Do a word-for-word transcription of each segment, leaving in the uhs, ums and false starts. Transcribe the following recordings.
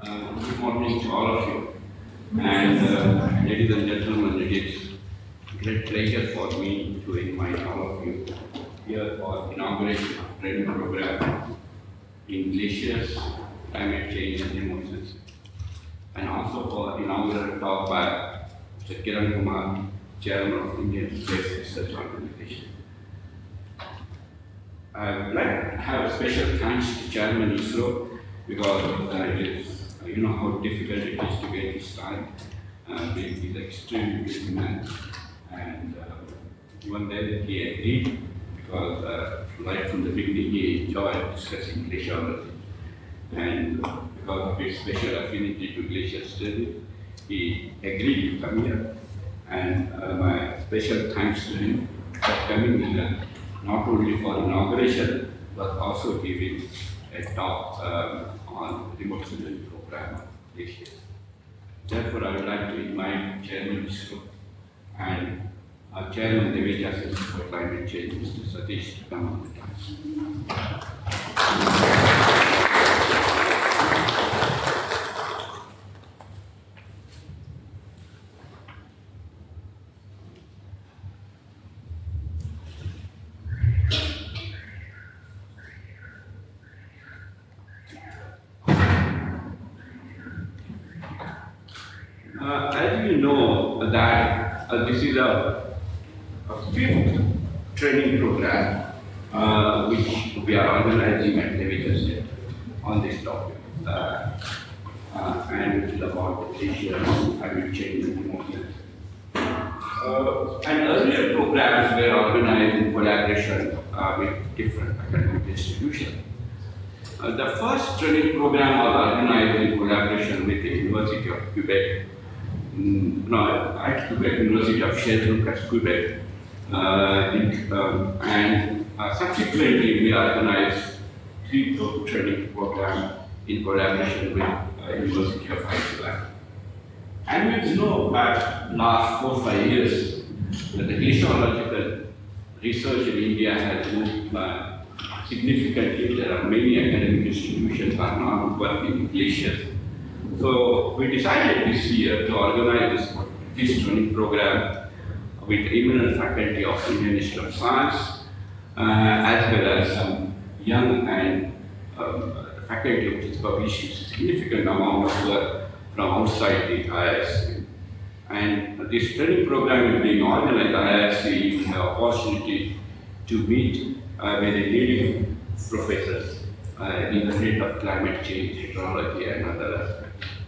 Uh, good morning to all of you. And uh, ladies and gentlemen, it is a great pleasure for me to invite all of you here for inauguration of training program in glaciers, climate change and emotions. And also for inaugural talk by Mister Kiran Kumar, Chairman of Indian Space Research Organization. I would like to have a special thanks to Chairman ISRO because uh, it is, uh, you know how difficult it is to get this time. Uh, he is an extremely busy man, and uh, even then he agreed because uh, right from the beginning he enjoyed discussing glaciology, and uh, because of his special affinity to glacier study, he agreed to come here. And uh, my special thanks to him for coming here, not only for inauguration, but also giving a talk um, on remote sensing program of glaciers. Therefore, I would like to invite Chairman ISRO and our Chairman the Vice Chancellor for Climate Change, Mister Satish, to come on the task. Uh, as you know that uh, this is a, a fifth training program uh, which we are organizing at Levitas on this topic, uh, uh, and which is about the glaciers, climate change and emotions. Uh, and earlier programs were organized in collaboration uh, with different academic institutions. Uh, the first training program was organized in collaboration with the University of Quebec. Mm, no, at Quebec University of Sherbrooke at Quebec, uh, in, um, and uh, subsequently we organized three training programs in collaboration with uh, University of Iceland. And we know that last four five years that the glaciological research in India has moved uh, significantly. There are many academic institutions are now working in glaciers. So we decided this year to organize this, this training program with eminent faculty of Indian Institute of Science, uh, as well as some young and um, faculty which is publishing significant amount of work from outside the I I S C. And this training program is being organized at I I S C. You have opportunity to meet uh, with the leading professors uh, in the field of climate change, hydrology, and other aspects.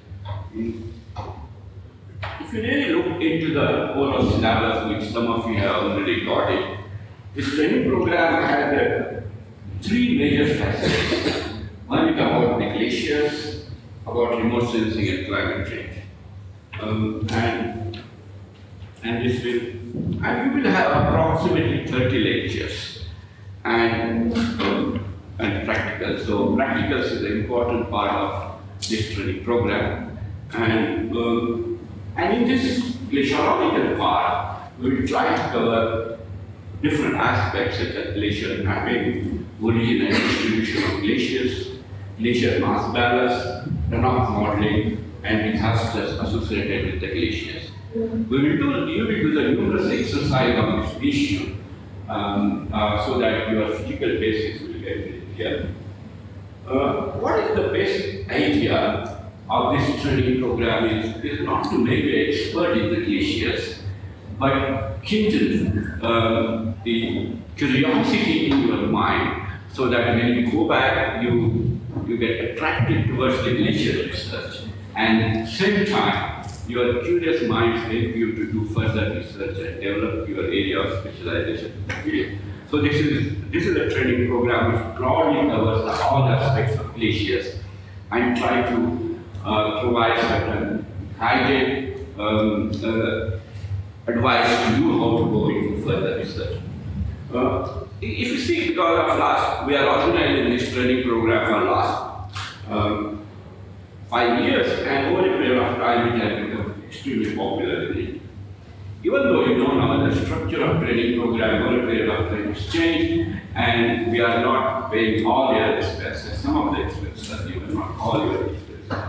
If you really look into the overall syllabus, which some of you have already got it, this training program had uh, three major facets. One is about the glaciers, about remote sensing and climate change. Um, and, and this will, and we will have approximately thirty lectures and, um, and practicals. So practicals is an important part of this training program. And, um, and in this glaciological part, we will try to cover different aspects such as glacier mapping, origin and distribution of glaciers, glacier mass balance, runoff modeling, and disasters associated with the glaciers. We will do, you will do the numerous exercise on this issue um, uh, so that your physical basis will get very clear. Uh, what is the basic idea of this training program is, is not to make you an expert in the glaciers, but kindle um, the curiosity in your mind so that when you go back, you, you get attracted towards the glacier research. And at the same time, your curious minds help you to do further research and develop your area of specialization in the field. So this is, this is a training program which broadly covers the, all aspects of glaciers and try to Uh, provide certain guided um, uh, advice to you how to go into further research. Uh, if you see, because of last, we are organizing this training program for last um, five years, and over a period of time it has become extremely popular in India. Even though you know now the structure of training program over a period of time has changed, and we are not paying all your expenses. Some of the expenses are given, not all your expenses.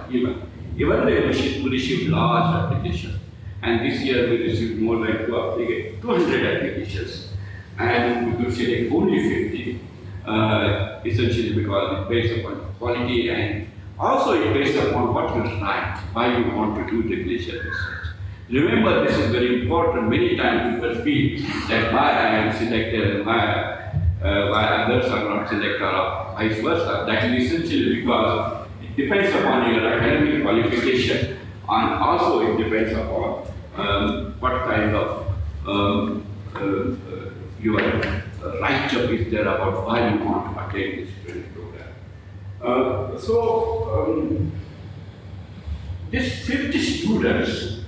even. Even they received, we received large applications. And this year we received more than two hundred applications. And we could select only fifty, uh, essentially because it's based upon quality and also it's based upon what you write, why you want to do the glacial research. Remember, this is very important. Many times people feel that why I am selected, why, uh, why others are not selected, or vice versa. That is essentially because it depends upon your academic qualification, and also it depends upon um, what kind of um, uh, uh, your uh, write-up is there about why you want to attend this training program. Uh, so, um, these fifty students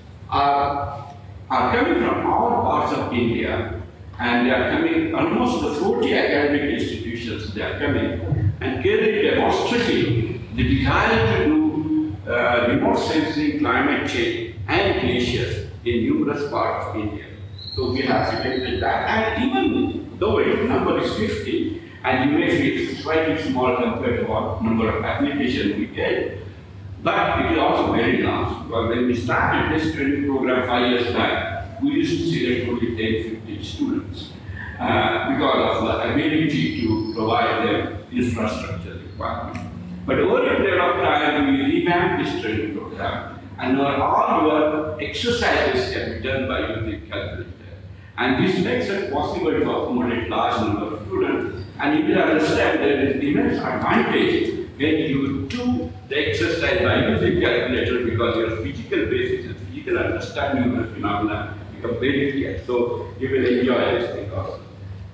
are, are coming from all parts of India, and they are coming, almost forty academic institutions they are coming, and clearly demonstrating the desire to do uh, remote sensing, climate change, and glaciers in numerous parts of India. So we have selected that, and even though the number is fifty, and you may feel slightly small compared to what number of applications we get, but it is also very large. Because when we started this training program five years back, we used to select only ten, fifteen students uh, because of the ability to provide them infrastructure requirement. But over a period of time, we revamped this training program, and all your exercises can be done by using calculator. And this makes it possible to accommodate large number of students. And you will understand there is immense advantage when you do the exercise by using calculator, because your physical basis and physical understanding of the phenomena become very clear. So you will enjoy this thing also.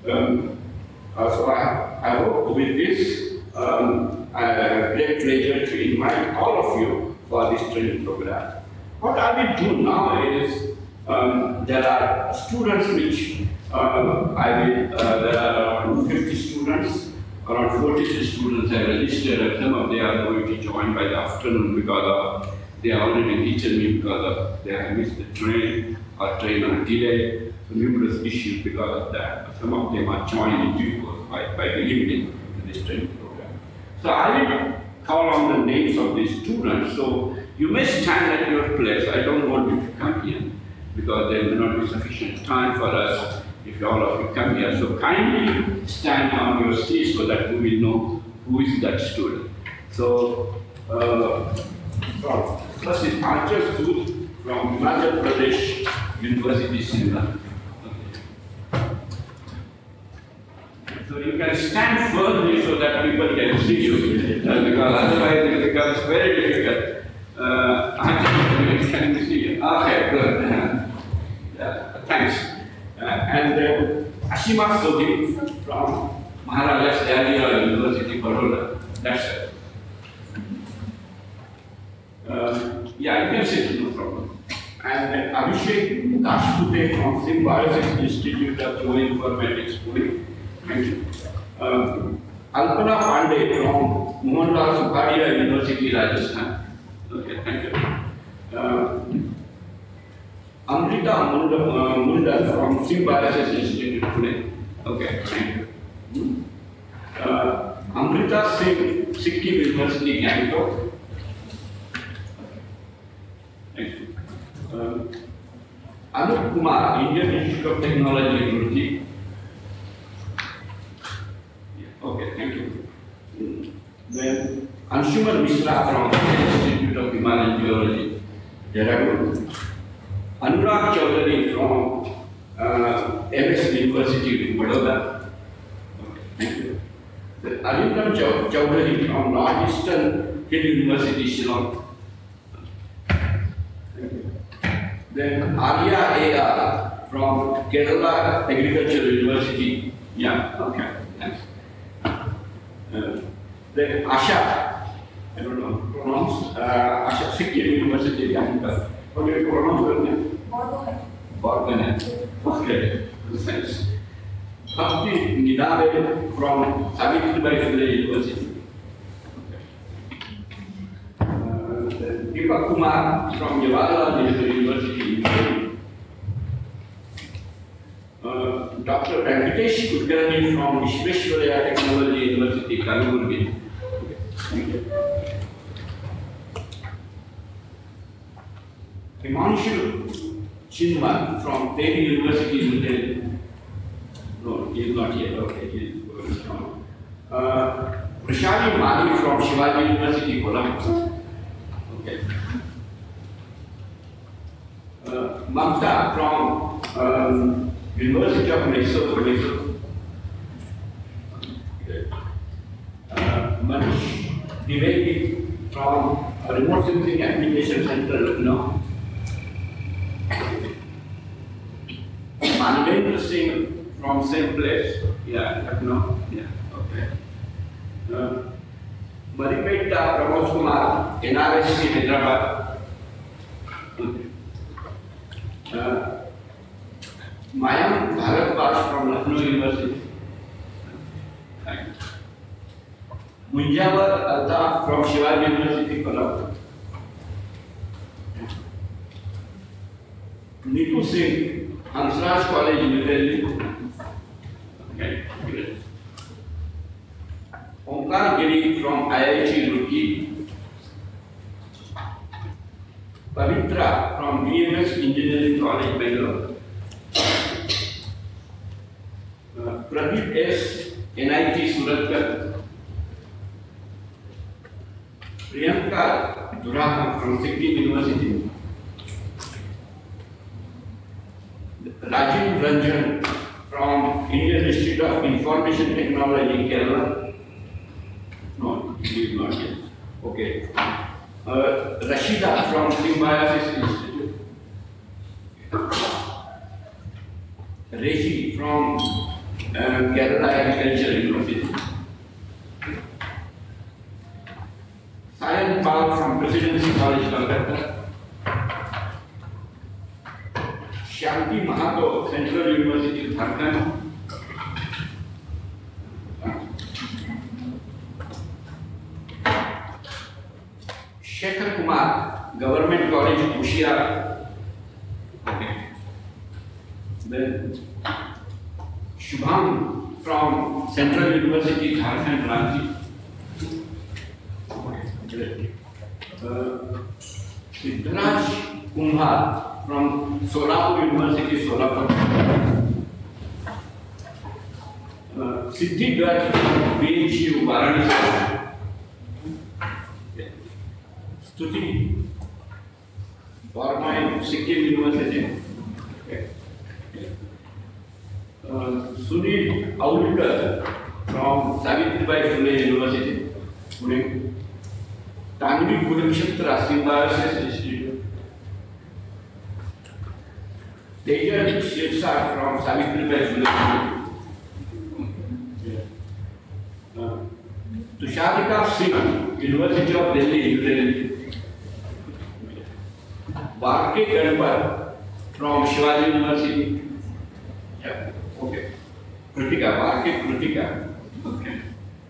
Um, uh, so I, I hope with this, um, I have great pleasure to invite all of you for this training program. What I will do now is, um, there are students which uh, I will, uh, there are around fifty students, around forty students are registered, and some of them are going to join by the afternoon because of, they are already teaching me because of they have missed the train or train on delay, so numerous issues because of that. Some of them are joining due course by, by the evening in this training program. So I will call on the names of these students. So you may stand at your place. I don't want you to come here because there will not be sufficient time for us if all of you come here. So kindly stand on your seat so that we will know who is that student. So, uh, from, first is Archer Sood from Himachal Pradesh University, Shimla. So you can stand firmly so that people can see you, uh, because otherwise it becomes very difficult. Uh, Archer, can you see you? Okay, good. Uh, thanks. Uh, and uh, Ashima Sodhi from Maharajas Dehlia University, Baroda. That's it. Uh, yeah, you can sit, no problem. And uh, Abhishek Dashpute from Symbiosis Institute of Geoinformatics, Pune. Thank you. Uh, Alpana Pandey from Mohanlal Supadia University, Rajasthan. Okay, thank you. Uh, Amrita Munda, uh, Munda from Symbiosis Institute, Pune. Okay, thank you. Uh, Amrita Singh, Sikkim University, Gangtok. Thank you. Uh, Anup Kumar, Indian Institute of Technology, Roorkee. Okay, thank you. Then Anshuman Mishra from the Institute of Himalayan Geology, Dehradun. Anurag Chaudhary from uh, M S University, Vadodara. Okay, thank you. Then Arindam Chaudhary from Northeastern Hill University, Shillong. Thank you. Then Arya A R from Kerala Agricultural University. Yeah, okay, thanks. Uh, then Asha, I don't know, pronounce, uh, Asha Sikkim University, Yanka. How do you pronounce her name? Borgane. Okay, thanks. Bhakti Nidave from Savitribai Phule University. Okay. Uh, then Deepak Kumar from Jawaharlal University. Uh, Doctor Venkatesh Kulkarni from Vishweshwaraya Technology University, Kalburgi. Okay. Thank you. Himanshu Chinman from Delhi University in Delhi. No, he is not here. Okay, he is going on. Uh, Prashali Mani from Shivaji University, Colombo. Okay. Uh, Mamta from um, University of Mysore, Mysore. Okay. Uh, Manish Divedi from a Remote Sensing Application Center, Lucknow. Manvendra Singh from same place. Yeah, Lucknow. Yeah, okay. Uh, Maripetta Pramod Kumar, N R S C, Hyderabad. Uh, Mayank Bharatbaj from Lucknow University. Thank you. Munjawar Altaf from Shivaji University, Kolkata. Niku Singh, Hansraj College, New Delhi. Okay, great. Omkar Giri from I I T Roorkee. Pavitra from B M S Engineering College, Bangalore. Uh, Pradeep S, N I T Suratkar. Priyanka Duraham from Sikkim University. Rajiv Ranjan from Indian Institute of Information Technology, Kerala. No, he is not here. Okay. Uh, Rashida from Symbiosis Institute. Reshi from uh, Kerala Agriculture University. Sayan Pal from Presidency College, Kolkata. Shanti Mahato, Central University, Jharkhand. Shekhar Kumar, Government College, Hoshiar. Okay. Then Shubham from Central University, Jharkhand, Ranchi. Okay. Uh, Siddharaj Kumbhar from Solapur University, Solapur. Uh, Siddhi Garg from B H U, Varanasi. Stuti Barma, Sikkim University. Okay. Uh, Sunil Aulkar from Savitribai Phule University, Pune. Tanvi Kurukshetra Symbiosis Institute. Tejan Shivsar from Savitribai Phule University. Uh, Tusharika Singh, University of Delhi, New Delhi. Barke Ganpar from Shivaji University. Yeah, okay. Kritika, Barke Kritika. Okay.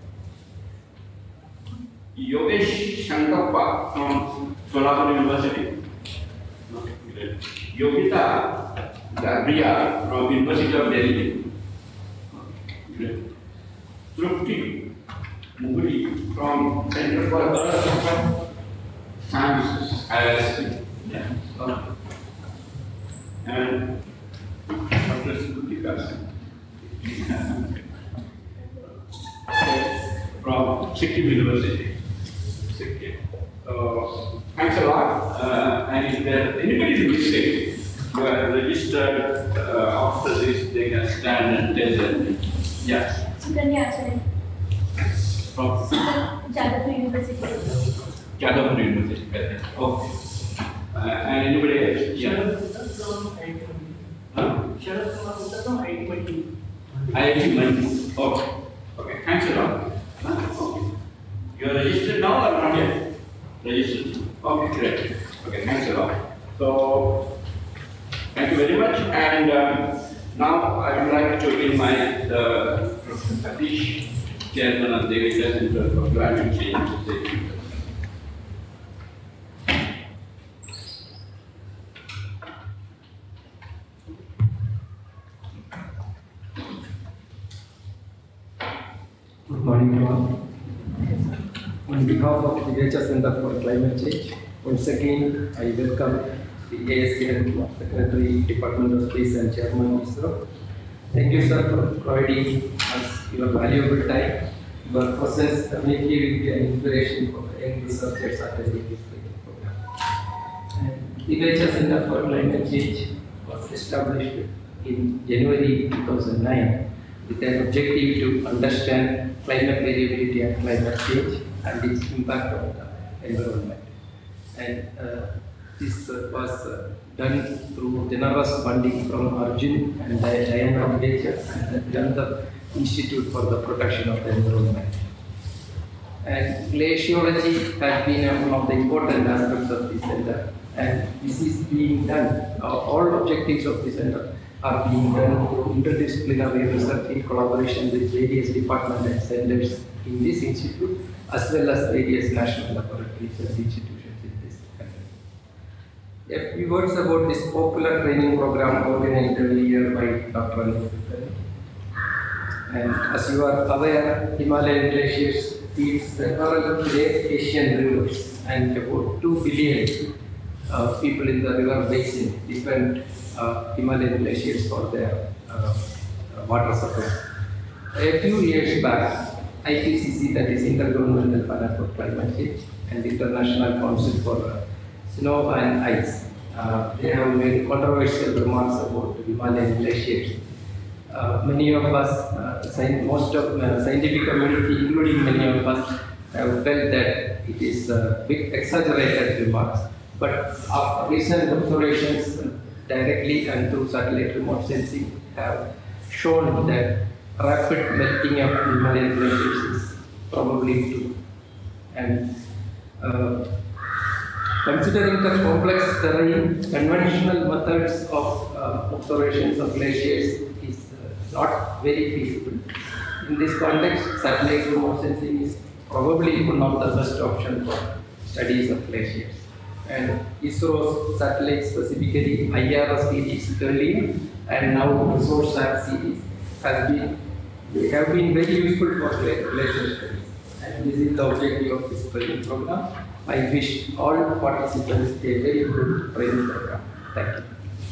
Yogesh Shankappa from Solapur University. Okay. Yogita Gabriya from University of Delhi. Okay. Trupti Muguri from Center for Earth Sciences, I S C. Yeah. Okay. And Doctor Sukutika from Sikkim University. Sikkim. So, thanks a lot. Uh, and if there anybody is missing, who are registered uh, after this, they can stand and tell them. Yeah. Sukanya Acharya. From Jadavpur University. Jadavpur University. Okay. Uh, and anybody else? Yeah. Huh? I I T Manipur. Okay. Okay. Thanks a lot. Huh? Okay. You are registered now or not yet? Registered. Okay. Great. Okay. Thanks a lot. So, thank you very much. And um, now I would like to invite uh, Professor Satish, Chairman of the Devita Center for Climate Change, to say a few words. Good morning, everyone. On behalf of the Devita Center for Climate Change, once again I welcome the A S N Secretary, Department of Space and Chairman ISRO. Thank you, sir, for providing us your valuable time. Your presence definitely will be an inspiration for young researchers attending this program. And the Nature Center for Climate Change was established in January two thousand nine with an objective to understand climate variability and climate change and its impact on the environment. And uh, this uh, was uh, done through generous funding from Arjun and Diana Nature and the Institute for the Protection of the Environment. And glaciology has been one of the important aspects of the center, and this is being done. Uh, all objectives of the center are being done through interdisciplinary research in collaboration with various departments and centers in this institute, as well as various national laboratories and institutions in this country. A few words about this popular training program organized every year by Doctor Anil Kulkarni. And as you are aware, Himalayan glaciers feed several great Asian rivers, and about two billion uh, people in the river basin depend uh, Himalayan glaciers for their uh, uh, water supply. A few years back, I P C C, that is Intergovernmental Panel for Climate Change, and International Council for uh, Snow and Ice, uh, they have made controversial remarks about the Himalayan glaciers. Uh, many of us, uh, most of the uh, scientific community, including many of us, have felt that it is a bit exaggerated remarks. But our recent observations, uh, directly and through satellite remote sensing, have shown that rapid melting of Himalayan glaciers is probably true. And uh, considering the complex terrain, conventional methods of uh, observations of glaciers is not very feasible. In this context, satellite remote sensing is probably one of the best options for studies of glaciers. And ISRO's satellite, specifically I R S series earlier and now ResourceSat series, has been they have been very useful for glacier studies. And this is the objective of this training program. I wish all participants a very good training program. Thank you.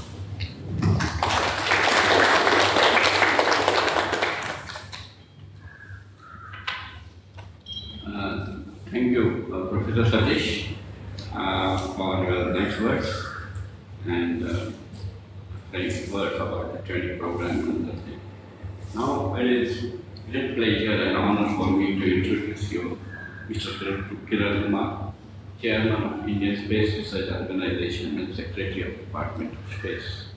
Thank you, uh, Professor Satish, uh, for your nice words and uh, very words about the training program and the thing. Now it is great pleasure and honor for me to introduce you, Mister Kiran Kumar, Chairman of Indian Space Research Organization and Secretary of Department of Space.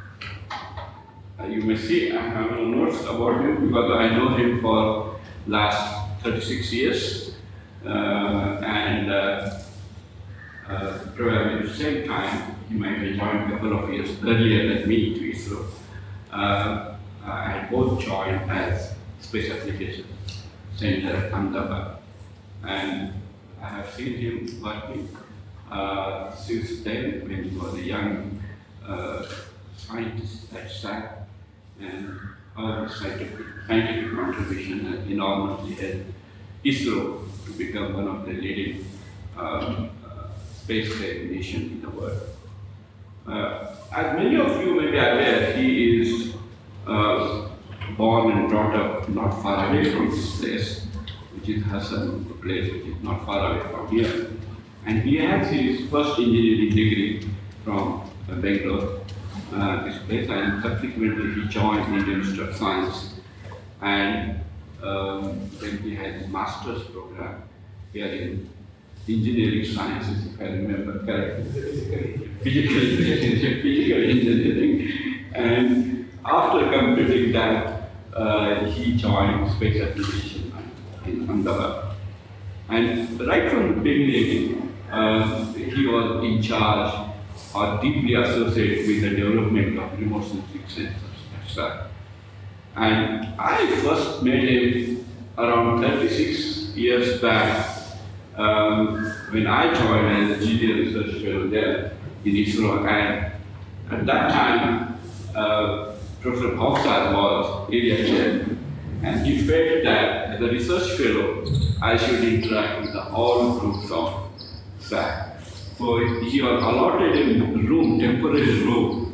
Uh, you may see I have no notes about him because I know him for last thirty-six years. Uh, and uh, uh, probably at the same time, he might have joined a couple of years earlier than me to ISRO. Uh, I had both joined as Space Applications Center, Ahmedabad, and I have seen him working uh, since then when he was a young uh, scientist at S A C, and our scientific, scientific contribution has enormously helped ISRO to become one of the leading uh, uh, space-faring nations in the world. Uh, as many of you may be aware, he is uh, born and brought up not far away from this place, which is Hassan, a place which is not far away from here. And he has his first engineering degree from uh, Bangalore, uh, this place, and subsequently he joined Indian Institute of Science. And Um, then he had his master's program here in engineering sciences, if I remember correctly, physical, physical engineering. And after completing that, uh, he joined Space Applications in Ahmedabad. And right from the beginning, uh, he was in charge or deeply associated with the development of remote sensing sensors. And I first met him around thirty-six years back um, when I joined as a junior research fellow there in ISRO. And at that time, uh, Professor Bhavsar was area chair, and he felt that as a research fellow, I should interact with the all groups of S A C. So he was allotted a room, temporary room,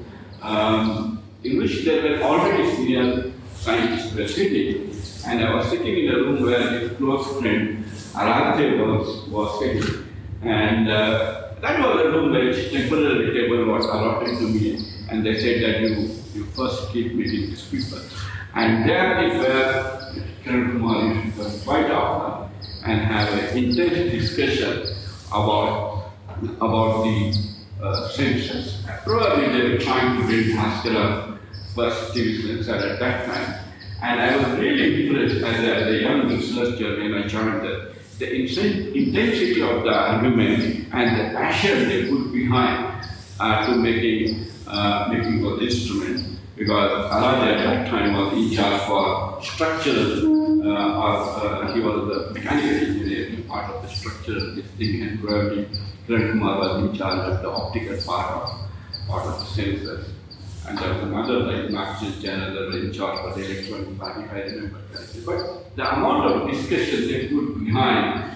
um, in which there were already senior scientists were sitting. And I was sitting in a room where his close friend Aradhya was, was sitting. And uh, that was a room which temporary table was allotted to me. And they said that you, you first keep meeting these people. And there is where Kiran Kumar used to come quite often and have an intense discussion about, about the uh, census. Probably they were trying to bring Bhaskara first civil censor at that time. And I was really impressed as a, as a young researcher when I joined the, the intensity of the argument and the passion they put behind uh, to making, uh, making of the instrument. Because Aradhya at that time was in charge for structural, uh, or, uh, he was the mechanical engineer, part of the structural this thing, and probably Kiran Kumar was in charge of the optical part of, part of the sensors. And there was another, like Max's general in charge for the electronic part, if I remember correctly. But the amount of discussion they put behind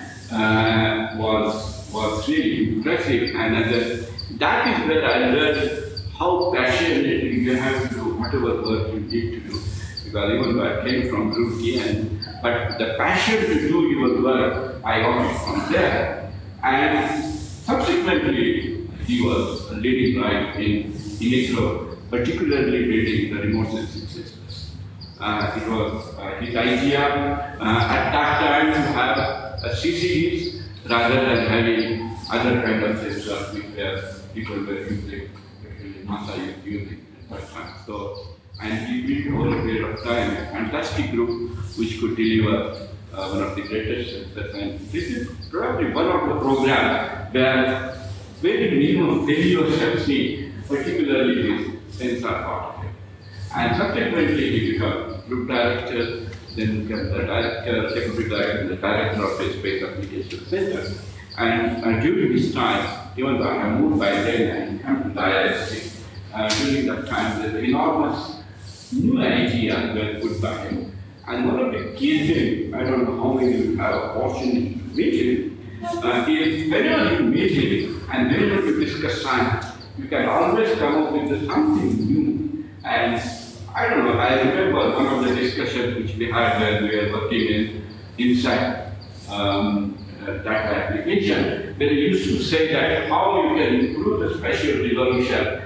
uh, was, was really impressive. And uh, that is where I learned how passionate you have to do whatever work you need to do. Because even though I came from Roorkee, and but the passion to do your work, I got it from there. And subsequently, he was leading right in, in ISRO, particularly building the remote sensing systems. Uh, it was uh, his idea uh, at that time to have a C C Ds rather than having other kind of sensors which were people were using, actually NASA was using at that time. So, and he built over a period of time a fantastic group which could deliver uh, one of the greatest sensors. And this is probably one of the programs where very minimum failures have seen, particularly this sensor part of it. And subsequently he became group director, then became the director, secretary director, the director of the Space Application Center. And uh, during this time, even though I moved by then and come to the I I S C, uh, during that time there were enormous new ideas were put by him. And one of the key things, I don't know how many of you have opportunity to meet him, uh, is whenever you meet him and whenever you discuss science, you can always come up with something new. And I don't know, I remember one of the discussions which we had when we were working in inside um, uh, data application, they used to say that how you can improve the spatial resolution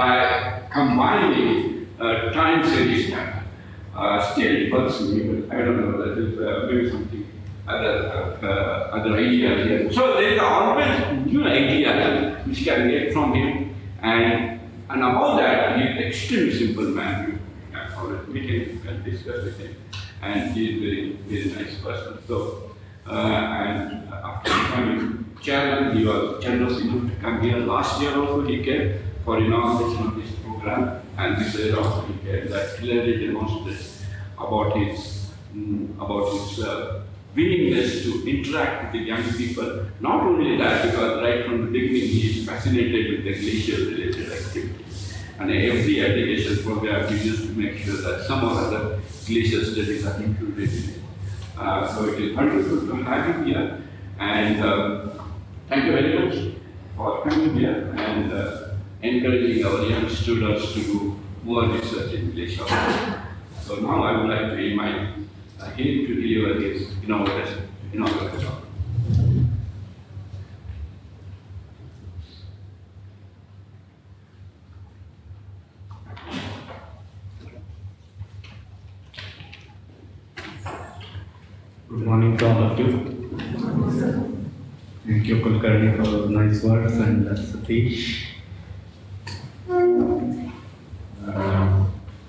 by combining uh, time series data. Uh, still it works me, but I don't know, that is uh, maybe something other, uh, uh, other idea here. So there is always new idea which can get from him. And, and about that, he is an extremely simple man. You can always meet him, you can discuss with him. And he is a very, very nice person. So, uh, and after becoming chairman, he was generous enough to come here. Last year also he came for inauguration of this program. And this year also he came. That clearly demonstrates about his, um, about his uh, willingness to interact with the young people. Not only that, because right from the beginning he is fascinated with the glacier-related activities. And every application program he used to make sure that some or other glacier studies are included in it. Uh, so it is wonderful to have him here. And um, thank you very much for coming here and uh, encouraging our young students to do more research in glacier. So now I would like to invite uh, him to deliver his inaugural inaugural talk. Good morning to all of you. Thank you, Kulkarni, for those nice words, and uh, Satish. Uh,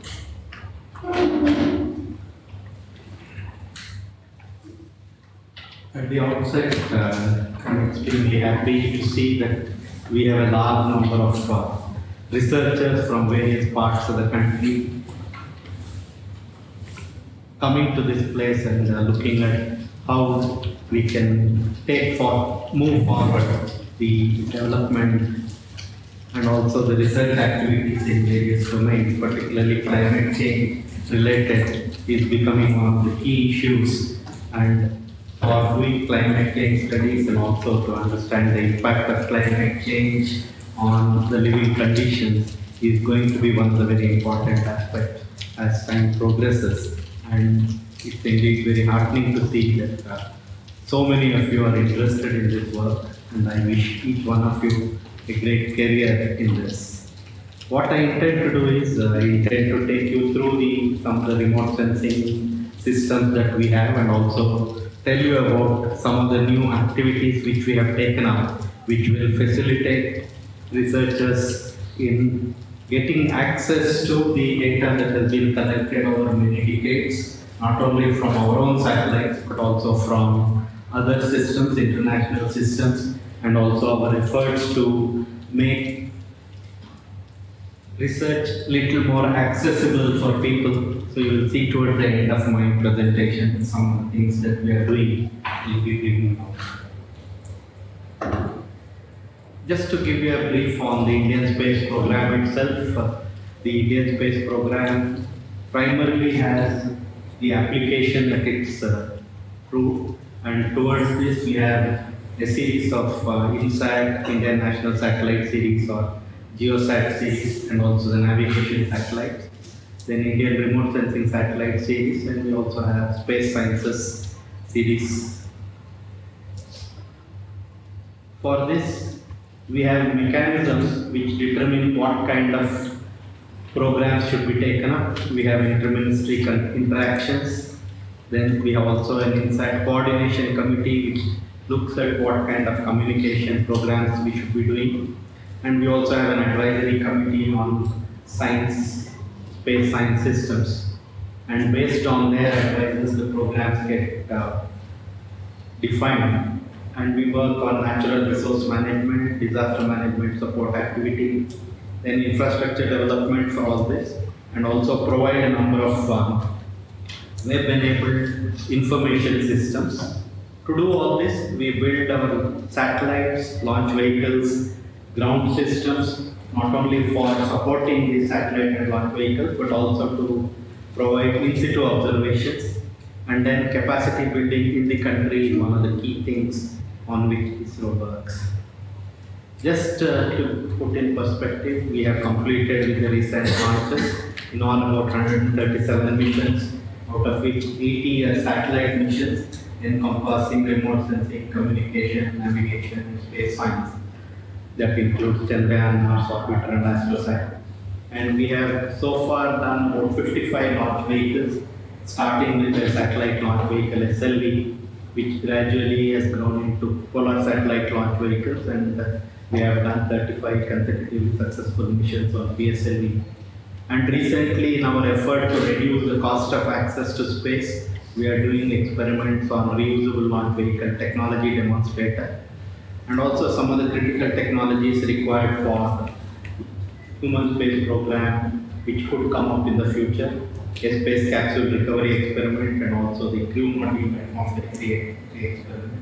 At the outset, uh, I'm extremely happy to see that we have a large number of uh, researchers from various parts of the country coming to this place and uh, looking at how we can take for move forward the development and also the research activities in various domains, particularly climate change related, is becoming one of the key issues. And for doing climate change studies and also to understand the impact of climate change on the living conditions is going to be one of the very important aspects as time progresses. And it's indeed very heartening to see that uh, so many of you are interested in this work, and I wish each one of you a great career in this. What I intend to do is uh, I intend to take you through the, some of the remote sensing systems that we have, and also tell you about some of the new activities which we have taken up, which will facilitate researchers in getting access to the data that has been collected over many decades, not only from our own satellites, but also from other systems, international systems, and also our efforts to make research little more accessible for people. So you will see towards the end of my presentation some of the things that we are doing. Will be giving out. Just to give you a brief on the Indian space program itself, uh, the Indian space program primarily has the application at its uh, root, and towards this we have a series of uh, INSAT, Indian National Satellite Series, or GeoSat series, and also the navigation satellites. Then Indian Remote Sensing Satellite Series, and we also have Space Sciences Series. For this, we have mechanisms which determine what kind of programs should be taken up. We have interministry interactions. Then we have also an INSAT coordination committee which looks at what kind of communication programs we should be doing. And we also have an advisory committee on science, space science systems. And based on their advices, the programs get uh, defined. And we work on natural resource management, disaster management support activity, then infrastructure development for all this, and also provide a number of um, web-enabled information systems. To do all this, we build our satellites, launch vehicles, ground systems, not only for supporting the satellite and launch vehicles, but also to provide in-situ observations, and then capacity building in the country is one of the key things on which ISRO works. Just uh, to put in perspective, we have completed with the recent launches in all about one hundred thirty-seven missions, out of which eighty are satellite missions encompassing remote sensing, communication, navigation, and space science. That includes Chandrayaan, Mars Orbiter, and AstroSat. And we have so far done about fifty-five launch vehicles, starting with the satellite launch vehicle S L V, which gradually has grown into polar satellite launch vehicles, and uh, we have done thirty-five consecutively successful missions on P S L V. And recently, in our effort to reduce the cost of access to space, we are doing experiments on reusable launch vehicle technology demonstrator, and also some of the critical technologies required for human space program, which could come up in the future. A space capsule recovery experiment, and also the crew module atmospheric experiment.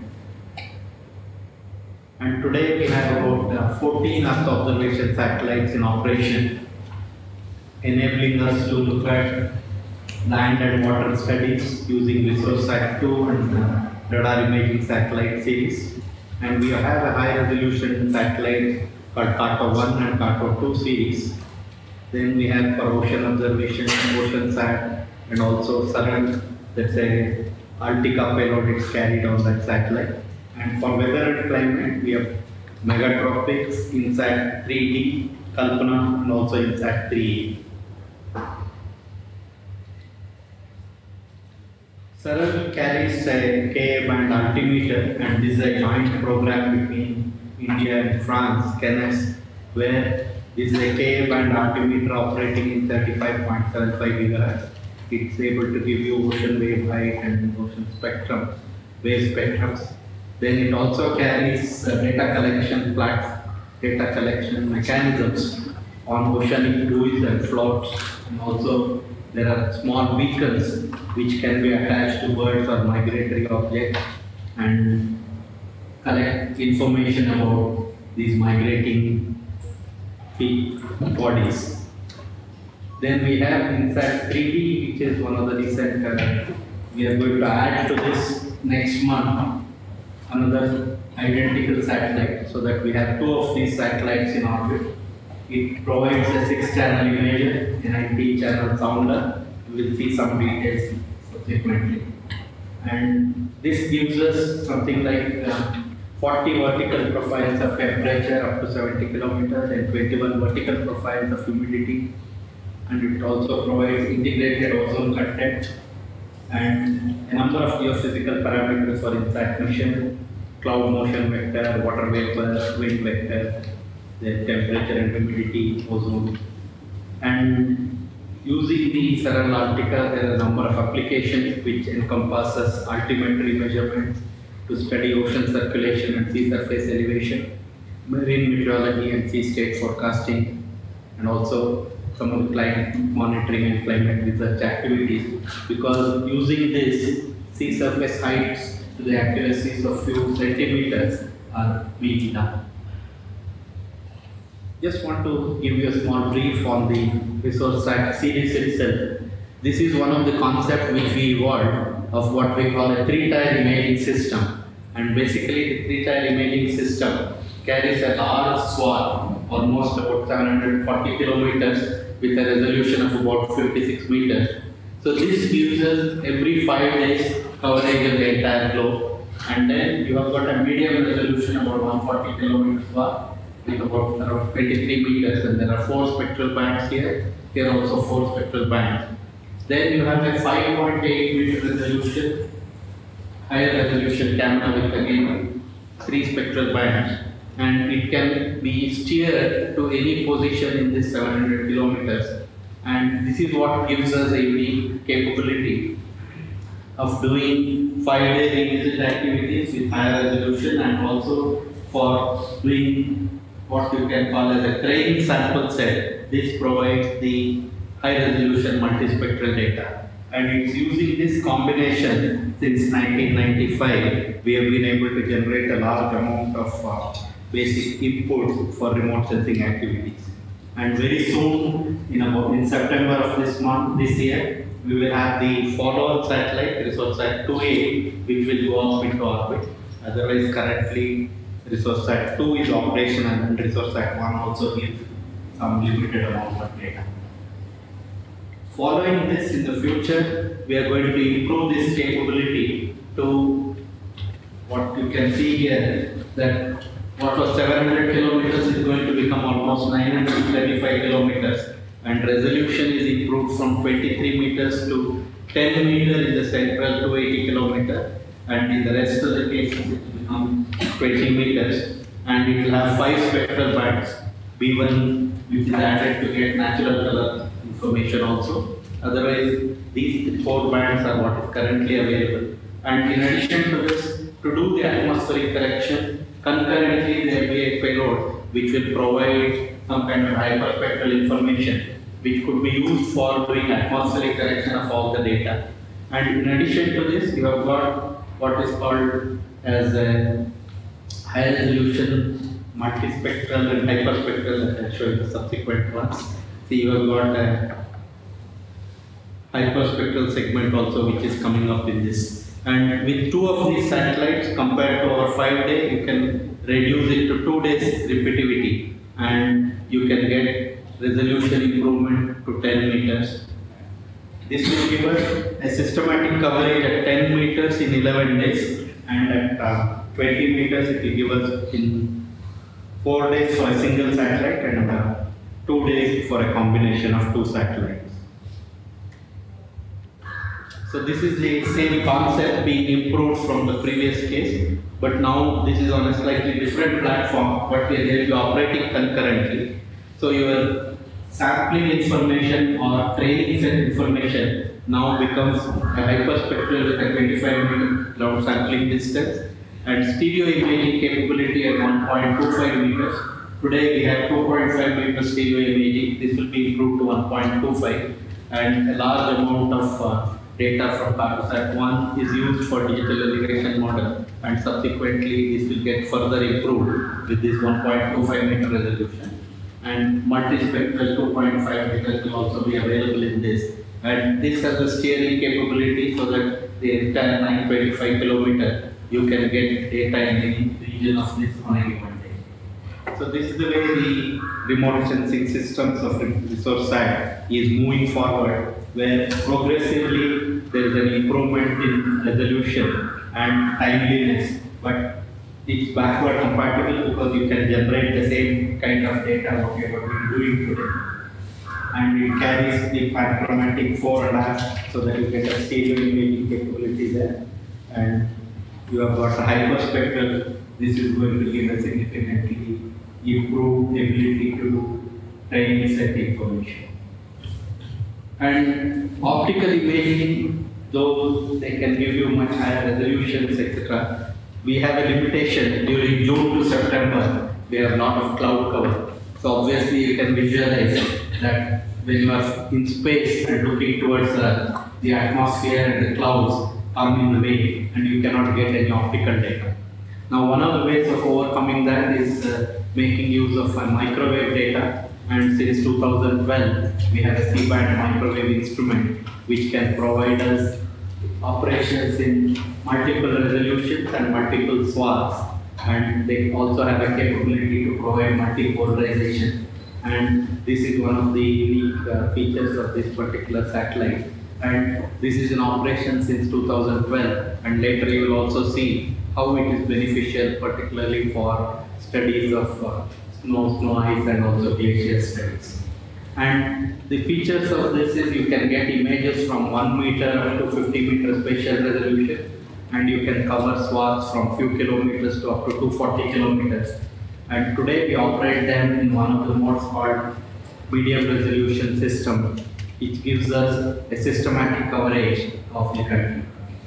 And today we have about uh, fourteen Earth observation satellites in operation, enabling us to look at land and water studies using ResourceSat two and uh, radar imaging satellite series. And we have a high resolution satellite called CARTO one and CARTO two series. Then we have for ocean observation, OceanSat, and also SARANG, that's a Altica payload it's carried on that satellite. And for weather and climate, we have Megatropics, INSAT three D, Kalpana, and also INSAT three E. SARANG carries a Ka-band altimeter, and this is a joint program between India and France, CANES, where this is a Ka-band altimeter operating in thirty-five point seven five gigahertz. It's able to give you ocean wave height and ocean spectrum, wave spectrums. Then it also carries uh, data collection plat, data collection mechanisms on oceanic buoys and floats, and also there are small beacons which can be attached to birds or migratory objects and collect information about these migrating bodies. Then we have INSAT three D, which is one of the recent, uh, we are going to add to this next month another identical satellite, so that we have two of these satellites in orbit. It provides a six-channel imager, a ninety-channel sounder. We will see some details subsequently. And this gives us something like uh, forty vertical profiles of temperature up to seventy kilometers and twenty-one vertical profiles of humidity. And it also provides integrated ozone content and a number of geophysical parameters for INSAT mission, cloud motion vector, water vapor, wind vector, the temperature and humidity, ozone. And using the Ceral-Altica, there are a number of applications which encompasses altimetry measurements to study ocean circulation and sea surface elevation, marine meteorology and sea state forecasting, and also some of the climate monitoring and climate research activities. Because using this, sea surface heights to the accuracies of few centimeters are being done. Just want to give you a small brief on the ResourceSat series itself. This is one of the concepts which we evolved of what we call a three-tier imaging system. And basically the three-tier imaging system carries a large swath, almost about seven hundred forty kilometers, with a resolution of about fifty-six meters. So this gives us every five days coverage of the entire globe. And then you have got a medium resolution about one hundred forty kilometers swath, with about around twenty-three meters, and there are four spectral bands here, here also four spectral bands. Then you have a five point eight meter resolution, higher resolution camera with again three spectral bands, and it can be steered to any position in this seven hundred kilometers. And this is what gives us a unique capability of doing five-day revisit activities with higher resolution, and also for doing what you can call as a training sample set. This provides the high resolution multispectral data. And it's using this combination since nineteen ninety-five, we have been able to generate a large amount of uh, basic input for remote sensing activities. And very soon, in about in September of this month, this year, we will have the follow-on satellite, ResourceSat two A, which will go up into orbit. Otherwise, currently, ResourceSat two is operational, and ResourceSat one also gives some limited amount of data. Following this in the future, we are going to improve this capability to what you can see here, that what was seven hundred kilometers is going to become almost nine hundred thirty-five kilometers, and resolution is improved from twenty-three meters to ten meters in the central to eighty kilometers, and in the rest of the cases it will become twenty meters, and it will have five spectral bands, B one which is added to get natural color information also. Otherwise, these four bands are what is currently available. And in addition to this, to do the atmospheric correction, concurrently there will be a payload which will provide some kind of hyperspectral information which could be used for doing atmospheric correction of all the data. And in addition to this, you have got what is called as a high resolution multispectral and hyperspectral, that I'll show you the subsequent ones. See, you have got a hyperspectral segment also which is coming up in this. And with two of these satellites compared to our five day, you can reduce it to two days repeativity, and you can get resolution improvement to ten meters. This will give us a systematic coverage at ten meters in eleven days, and at uh, twenty meters it will give us in four days for a single satellite, and uh, two days for a combination of two satellites. So this is the same concept being improved from the previous case, but now this is on a slightly different platform, but they will be operating concurrently. So your sampling information or training set information now becomes a hyperspectral with a twenty-five meter ground sampling distance, and stereo imaging capability at one point two five meters. Today we have two point five meter stereo imaging. This will be improved to one point two five, and a large amount of uh, data from Cartosat one is used for digital elevation model, and subsequently this will get further improved with this one point two five meter resolution. And multispectral two point five meters will also be available in this. And this has a steering capability so that the entire nine hundred twenty-five kilometer, you can get data in any region of this on a given day. So this is the way the remote sensing systems of the resource side is moving forward, where progressively there is an improvement in resolution and timeliness, but it's backward compatible because you can generate the same kind of data what you have been doing today. And it carries the panchromatic four and a half so that you get a stable imaging capability there. And you have got a hyperspectral. This is going to give a significantly improved ability to training set information. And optical imaging, though they can give you much higher resolutions, et cetera, we have a limitation during June to September. We have a lot of cloud cover. So obviously you can visualize that when you are in space and looking towards uh, the atmosphere and the clouds come in the way and you cannot get any optical data. Now one of the ways of overcoming that is uh, making use of uh, microwave data, and since two thousand twelve we have a C-band microwave instrument which can provide us operations in multiple resolutions and multiple swaths, and they also have a capability to provide multi-polarization, and this is one of the unique uh, features of this particular satellite, and this is in operation since two thousand twelve, and later you will also see how it is beneficial particularly for studies of uh, snow, snow ice and also glacier studies. And the features of this is you can get images from one meter up to fifty meter spatial resolution, and you can cover swaths from few kilometers to up to two hundred forty kilometers. And today we operate them in one of the modes called medium resolution system, which gives us a systematic coverage of the country.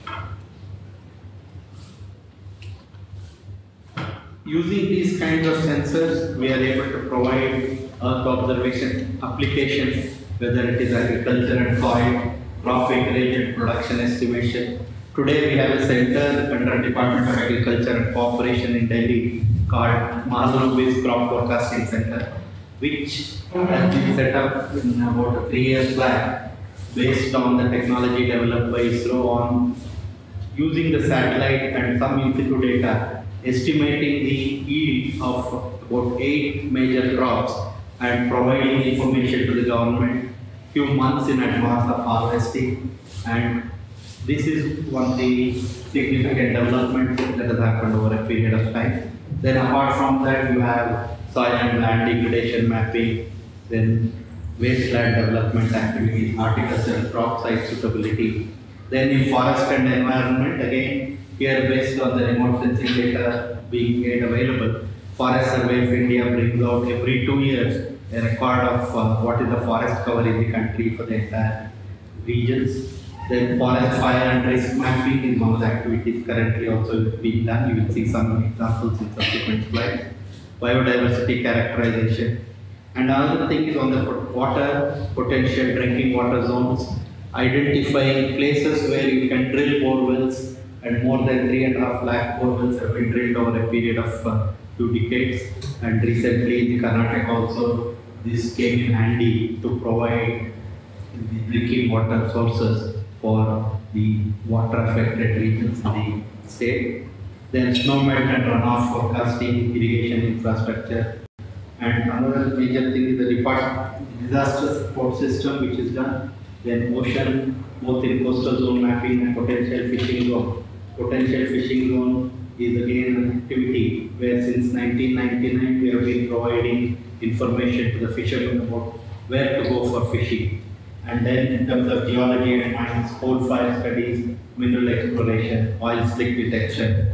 Using these kinds of sensors, we are able to provide Earth observation applications, whether it is agriculture and soil, crop acreage and production estimation. Today we have a center under Department of Agriculture and Cooperation in Delhi called Mahalanobis Crop Forecasting Center, which has been set up in about three years back based on the technology developed by ISRO on using the satellite and some in situ data, estimating the yield of about eight major crops and providing information to the government few months in advance of harvesting. And this is one of the significant developments that has happened over a period of time. Then apart from that, you have soil and land degradation mapping, then wasteland development activities, horticulture, crop site suitability. Then in forest and environment, again, here based on the remote sensing data being made available, Forest Survey of India brings out every two years a record of uh, what is the forest cover in the country for the entire regions. Then forest fire and risk mapping is one of the activities currently also being done. You will see some examples in subsequent slides. Biodiversity characterization. And another thing is on the water potential drinking water zones, identifying places where you can drill bore wells, and more than three and a half lakh bore wells have been drilled over a period of uh, two decades. And recently in Karnataka also this came in handy to provide the drinking water sources for the water affected regions in the state. Then snowmelt and runoff forecasting, irrigation infrastructure. And another major thing is the department disaster support system which is done. Then ocean, both in coastal zone mapping and potential fishing zone. Potential fishing zone is again an activity where since nineteen ninety-nine we have been providing information to the fishermen about where to go for fishing. And then in terms of geology and mines, coal fire studies, mineral exploration, oil slick detection.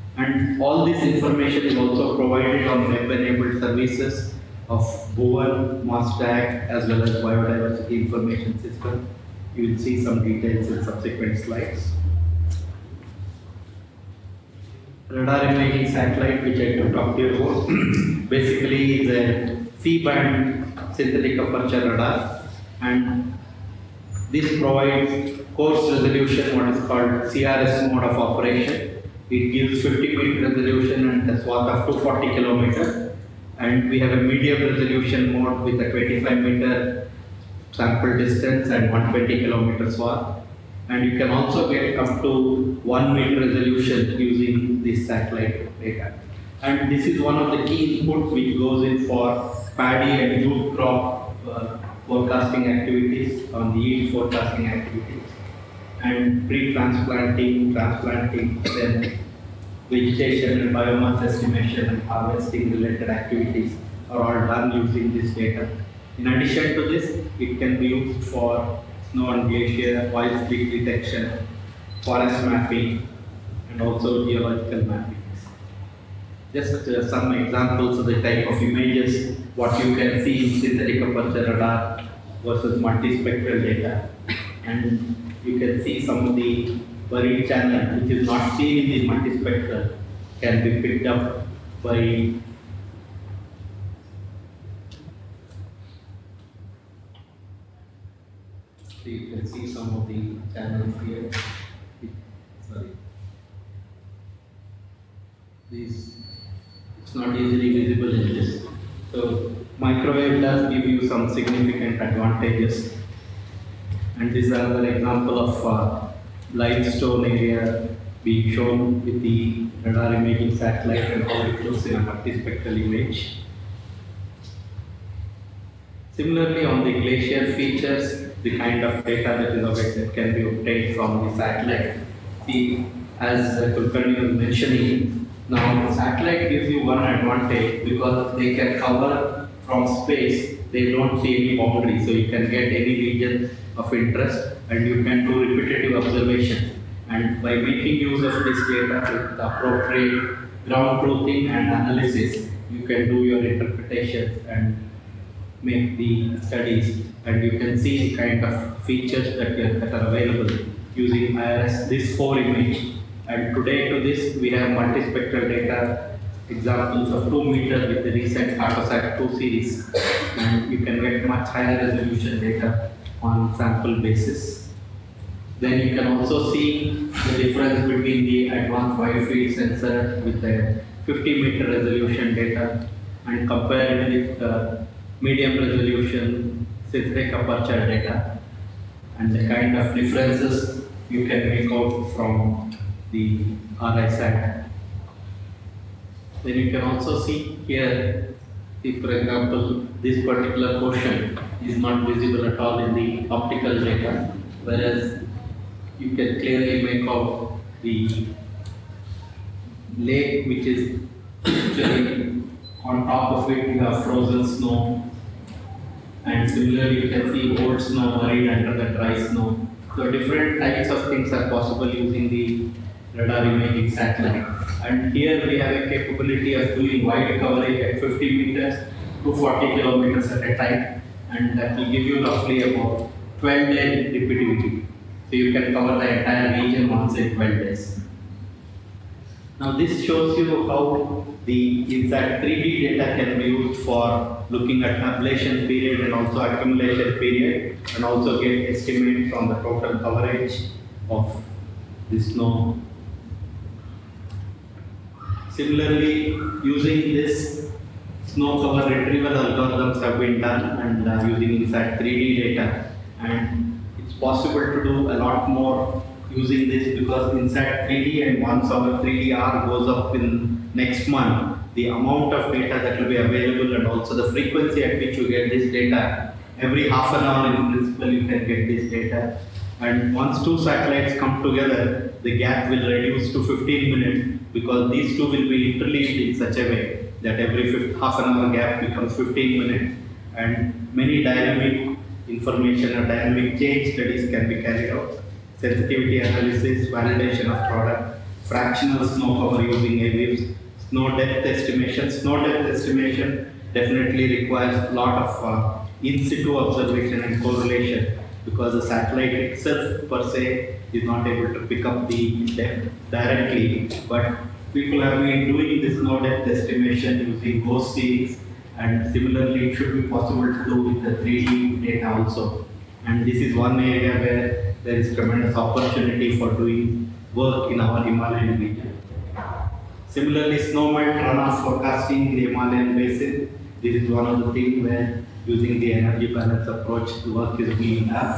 And all this information is also provided on web-enabled services of Bowen, MOSTAC, as well as Biodiversity Information System. You will see some details in subsequent slides. Radar imaging satellite, which I can talk to you about, basically is a C-band synthetic aperture radar, and this provides coarse resolution, what is called C R S mode of operation. It gives fifty meter resolution and a swath of two hundred forty kilometers, and we have a medium resolution mode with a twenty-five meter sample distance and one hundred twenty kilometer swath. And you can also get up to one meter resolution using this satellite data. And this is one of the key inputs which goes in for paddy and jute crop uh, forecasting activities, on the yield forecasting activities, and pre-transplanting, transplanting, then vegetation and biomass estimation and harvesting related activities are all done using this data. In addition to this, it can be used for snow and glacier, oil slick detection, forest mapping, and also geological mapping. Just uh, some examples of the type of images, what you can see in synthetic aperture radar versus multispectral data. And you can see some of the buried channel which is not seen in the multispectral can be picked up by so you can see some of the channels here. Sorry. These it's not easily visible in this. So microwave does give you some significant advantages. And this is another example of uh, limestone area being shown with the radar imaging satellite and how it looks in a multispectral image. Similarly, on the glacier features, the kind of data that is available can be obtained from the satellite. See, as uh, Kulkarni was mentioning, now the satellite gives you one advantage because they can cover from space, they don't see any boundary, so you can get any region of interest and you can do repetitive observation. And by making use of this data with the appropriate ground truthing and analysis, you can do your interpretations and make the studies, and you can see the kind of features that, that are available using I R S, this four image. And today to this, we have multispectral data, examples of two meter with the recent Cartosat two series, and you can get much higher resolution data on sample basis. Then you can also see the difference between the advanced wide field sensor with the fifty meter resolution data and compare it with the medium resolution synthetic aperture data, and the kind of differences you can make out from the R I SAT. Then you can also see here, if for example, this particular portion is not visible at all in the optical data, whereas you can clearly make out the lake which is actually on top of it you have frozen snow, and similarly you can see old snow buried under the dry snow. So different types of things are possible using the radar imaging satellite. And here we have a capability of doing wide coverage at fifty meters to forty kilometers at a time, and that will give you roughly about twelve day repeativity. So you can cover the entire region once in twelve days. Now this shows you how the INSAT three D data can be used for looking at ablation period and also accumulation period, and also get estimates on the total coverage of the snow. Similarly, using this snow cover retrieval algorithms have been done, and uh, using INSAT three D data, and it's possible to do a lot more using this because INSAT three D, and once our three D R goes up in next month, the amount of data that will be available and also the frequency at which you get this data, every half an hour in principle you can get this data. And once two satellites come together, the gap will reduce to fifteen minutes because these two will be interleaved in such a way that every fifth, half an hour gap becomes fifteen minutes, and many dynamic information or dynamic change studies can be carried out. Sensitivity analysis, validation of product, fractional snow cover using airwaves, snow depth estimation. Snow depth estimation definitely requires a lot of uh, in situ observation and correlation because the satellite itself per se is not able to pick up the depth directly, but people have been doing this snow depth estimation using ghost series, and similarly it should be possible to do with the three D data also. And this is one area where there is tremendous opportunity for doing work in our Himalayan region. Similarly, snow melt runoff forecasting in the Himalayan basin. This is one of the things where using the energy balance approach the work is being done.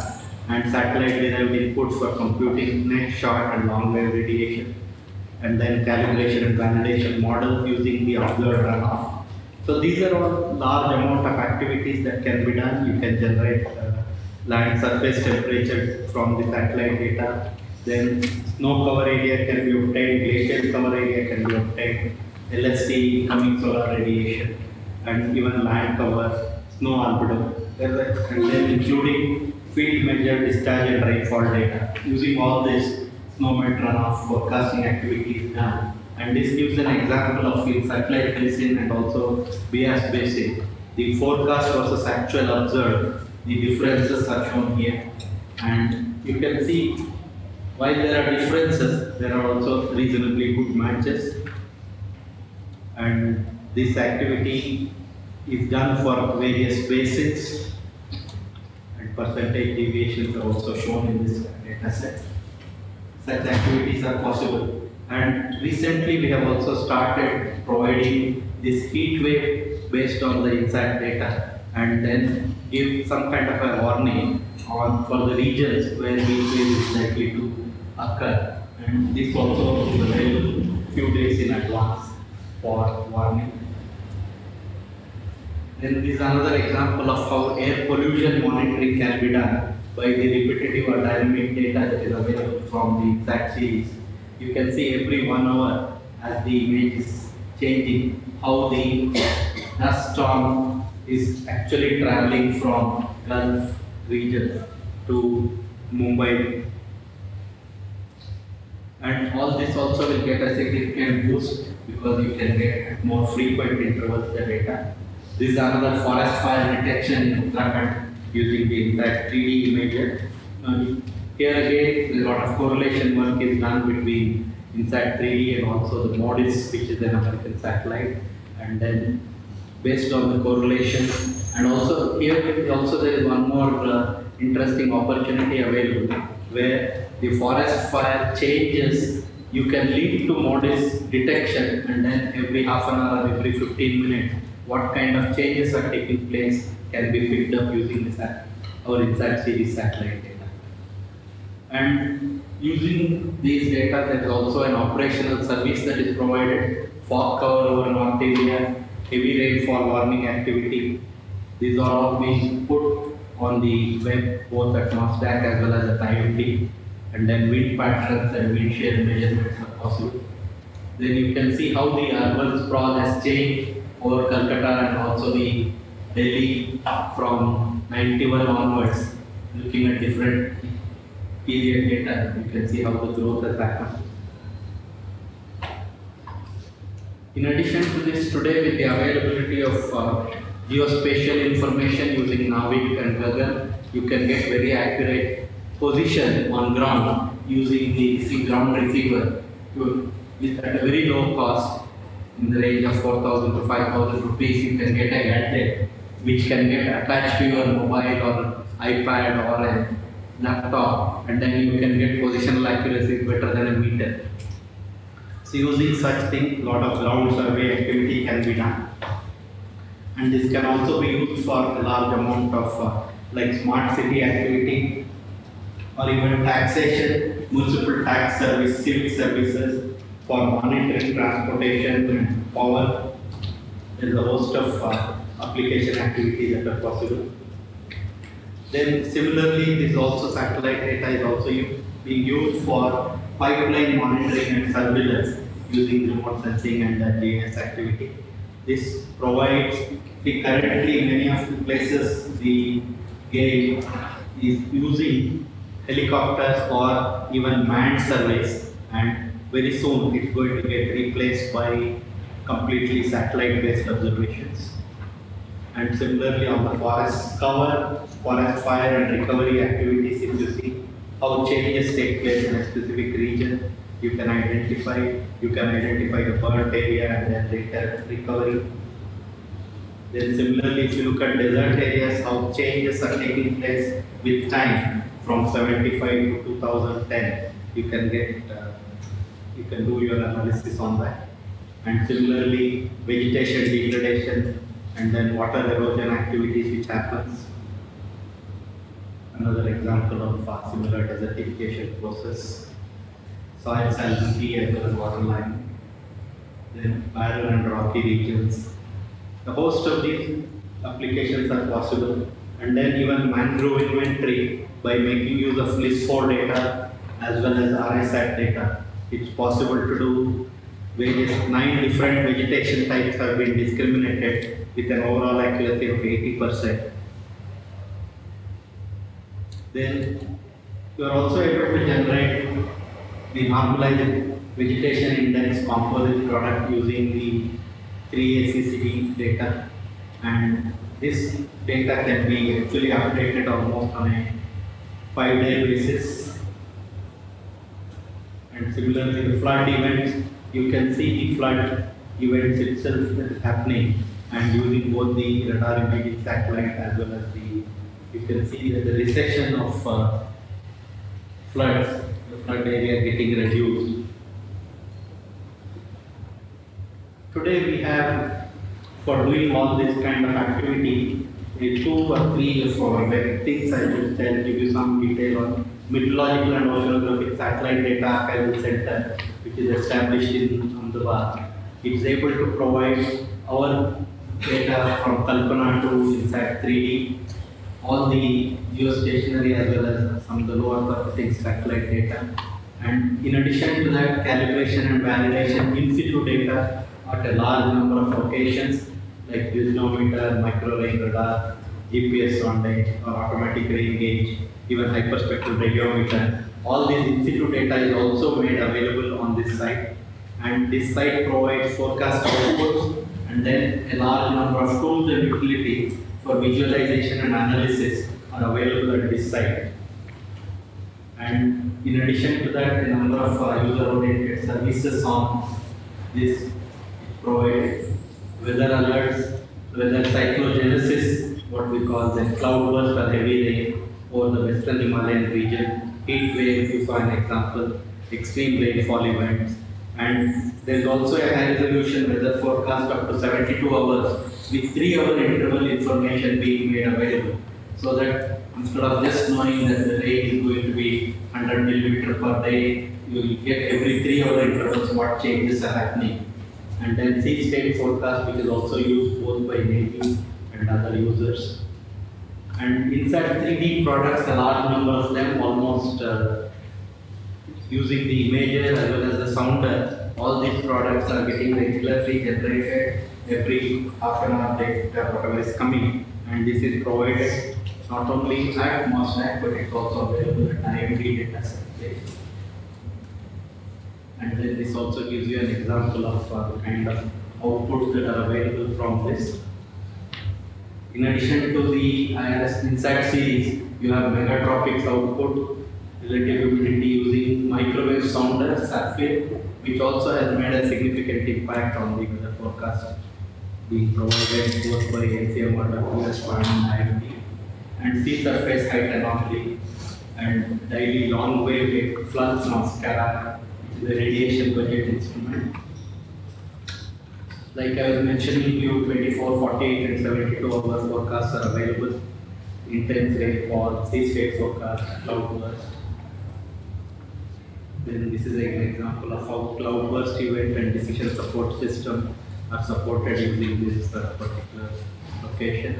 and satellite derived inputs for computing net, short and long wave radiation, and then calibration and validation models using the observed runoff. So these are all large amount of activities that can be done. You can generate uh, land surface temperature from the satellite data. Then snow cover area can be obtained, glacial cover area can be obtained, L S T, incoming solar radiation, and even land cover, snow albedo, and then including field measure, discharge and rainfall data. Using all this, snowmelt runoff forecasting activities done. And this gives an example of in satellite basin and also Beas basin. The forecast versus actual observed, the differences are shown here. And you can see while there are differences, there are also reasonably good matches. And this activity is done for various basins, and percentage deviations are also shown in this data set. Such activities are possible. And recently we have also started providing this heat wave based on the INSAT data, and then give some kind of a warning on for the regions where heat wave is likely to occur. And this also is available few days in advance for warning. Then this is another example of how air pollution monitoring can be done by the repetitive or dynamic data that is available from the INSAT series. You can see every one hour as the image is changing, how the dust storm is actually traveling from Gulf region to Mumbai. And all this also will get a significant boost because you can get at more frequent intervals the data. This is another forest fire detection in Uttarakhand using the INSAT three D imager. Uh, Here again, a lot of correlation work is done between INSAT three D and also the MODIS, which is an American satellite. And then based on the correlation, and also here also there is one more uh, interesting opportunity available where the forest fire changes, you can lead to MODIS detection, and then every half an hour or every fifteen minutes, what kind of changes are taking place can be picked up using the sat our INSAT series satellite data. And using these data, there is also an operational service that is provided, fog cover over North India, heavy rainfall warning activity. These are all being put on the web, both at NOSDAQ as well as at I M D, and then wind patterns and wind shear measurements are possible. Then you can see how the urban sprawl has changed over Calcutta and also the Delhi from ninety-one onwards, looking at different period data. You can see how the growth has happened. In addition to this, today with the availability of uh, geospatial information using Navig and Gagan, you can get very accurate position on ground using the ground receiver with at a very low cost, in the range of four thousand to five thousand rupees. You can get a gadget which can get attached to your mobile or iPad or a laptop, and then you can get positional accuracy better than a meter. So using such thing, lot of ground survey activity can be done, and this can also be used for a large amount of uh, like smart city activity, or even taxation, municipal tax service, civic services, for monitoring transportation and power. There is a host of uh, application activities that are possible. Then similarly, this also satellite data is also being used for pipeline monitoring and surveillance using remote sensing and the G I S activity. This provides the currently many of the places the GAIL is using helicopters or even manned surveys, and very soon it's going to get replaced by completely satellite based observations. And similarly on the forest cover, forest fire and recovery activities, if you see how changes take place in a specific region, you can identify, you can identify the burnt area and then later recovery. Then similarly, if you look at desert areas, how changes are taking place with time from seventy-five to two thousand ten, you can get, uh, you can do your analysis on that. And similarly, vegetation degradation and then water erosion activities which happens. another example of a similar desertification process. Soil salinity as well as water line, then barren and rocky regions. The host of these applications are possible, and then even mangrove inventory by making use of list four data as well as R I S A T data. It's possible to do various nine different vegetation types have been discriminated with an overall accuracy of eighty percent. Then you are also able to generate the normalized vegetation index composite product using the three A C C D data, and this data can be actually updated almost on a five day basis. And similarly, the flood events, you can see the flood events itself that is happening, and using both the radar imaging satellite as well as the, you can see that the recession of uh, floods, the flood area getting reduced. Today we have, for doing all this kind of activity, a two or three or four things I will tell, give you some detail on Meteorological and Oceanographic Satellite Data Archival Center, which is established in Ahmedabad. It is able to provide our data from Kalpana to INSAT three D, all the geostationary as well as some of the low Earth orbiting satellite data. And in addition to that, calibration and validation in situ data at a large number of locations like wisdometer, micro rain radar, G P S sondage or automatic rain gauge, even hyperspectral radiometer. All this in situ data is also made available on this site, and this site provides forecast outputs and then a large number of tools and utilities for visualization and analysis are available at this site. And in addition to that, a number of uh, user-oriented services on this provide weather alerts, weather cyclogenesis, what we call the cloudburst or heavy rain over the western Himalayan region, heat wave, you saw an example, extreme rainfall events, and there is also a high resolution weather forecast up to seventy-two hours with three hour interval information being made available, so that instead of just knowing that the rain is going to be one hundred millimeter per day, you will get every three hour intervals what changes are happening. And then sea state forecast, which is also used both by Navy and other users. And INSAT three D products, a large number of them, almost uh, using the imager as well as the sounder, all these products are getting regularly generated every half an hour data, whatever is coming. And this is provided not only at MOSNAC, but it's also available at I M D data set. And then this also gives you an example of uh, the kind of outputs that are available from this. In addition to the I R S INSAT series, you have Megatropics output, relative humidity using microwave sounder, Sapphire, which also has made a significant impact on the weather forecast being provided both by N C M R, W S one and I M D. And sea surface height anomaly and daily long wave floods on SCARA, the radiation budget instrument. Like I was mentioning, you twenty-four, forty-eight and seventy-two hour forecasts are available. Intense rainfall, sea state forecast, cloudburst. Then this is an example of how cloudburst event and decision support system are supported using this uh, particular location.